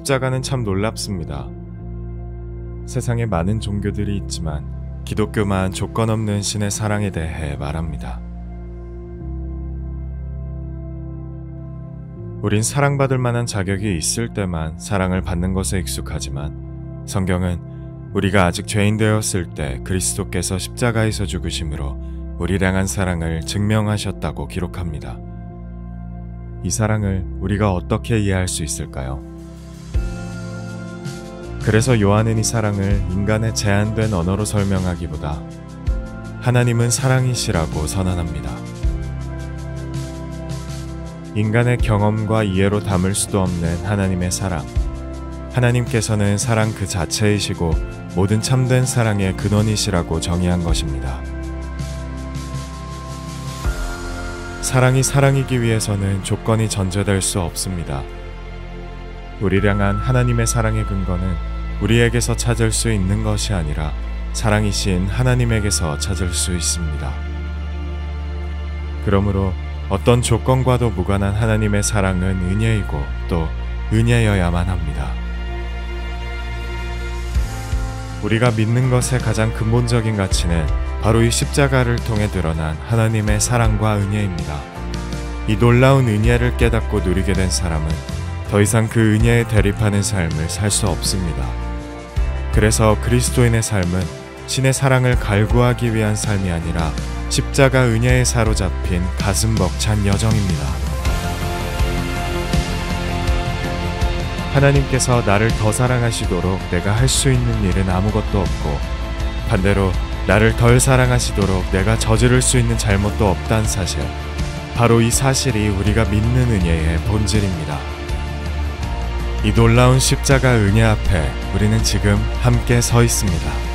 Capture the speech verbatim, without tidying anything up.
십자가는 참 놀랍습니다. 세상에 많은 종교들이 있지만 기독교만 조건 없는 신의 사랑에 대해 말합니다. 우린 사랑받을 만한 자격이 있을 때만 사랑을 받는 것에 익숙하지만 성경은 우리가 아직 죄인 되었을 때 그리스도께서 십자가에서 죽으심으로 우리를 향한 사랑을 증명하셨다고 기록합니다. 이 사랑을 우리가 어떻게 이해할 수 있을까요? 그래서 요한은 이 사랑을 인간의 제한된 언어로 설명하기보다 하나님은 사랑이시라고 선언합니다. 인간의 경험과 이해로 담을 수도 없는 하나님의 사랑. 하나님께서는 사랑 그 자체이시고 모든 참된 사랑의 근원이시라고 정의한 것입니다. 사랑이 사랑이기 위해서는 조건이 전제될 수 없습니다. 우리를 향한 하나님의 사랑의 근거는 우리에게서 찾을 수 있는 것이 아니라 사랑이신 하나님에게서 찾을 수 있습니다. 그러므로 어떤 조건과도 무관한 하나님의 사랑은 은혜이고 또 은혜여야만 합니다. 우리가 믿는 것의 가장 근본적인 가치는 바로 이 십자가를 통해 드러난 하나님의 사랑과 은혜입니다. 이 놀라운 은혜를 깨닫고 누리게 된 사람은 더 이상 그 은혜에 대립하는 삶을 살 수 없습니다. 그래서 그리스도인의 삶은 신의 사랑을 갈구하기 위한 삶이 아니라 십자가 은혜에 사로잡힌 가슴 벅찬 여정입니다. 하나님께서 나를 더 사랑하시도록 내가 할 수 있는 일은 아무것도 없고 반대로 나를 덜 사랑하시도록 내가 저지를 수 있는 잘못도 없다는 사실, 바로 이 사실이 우리가 믿는 은혜의 본질입니다. 이 놀라운 십자가 은혜 앞에 우리는 지금 함께 서 있습니다.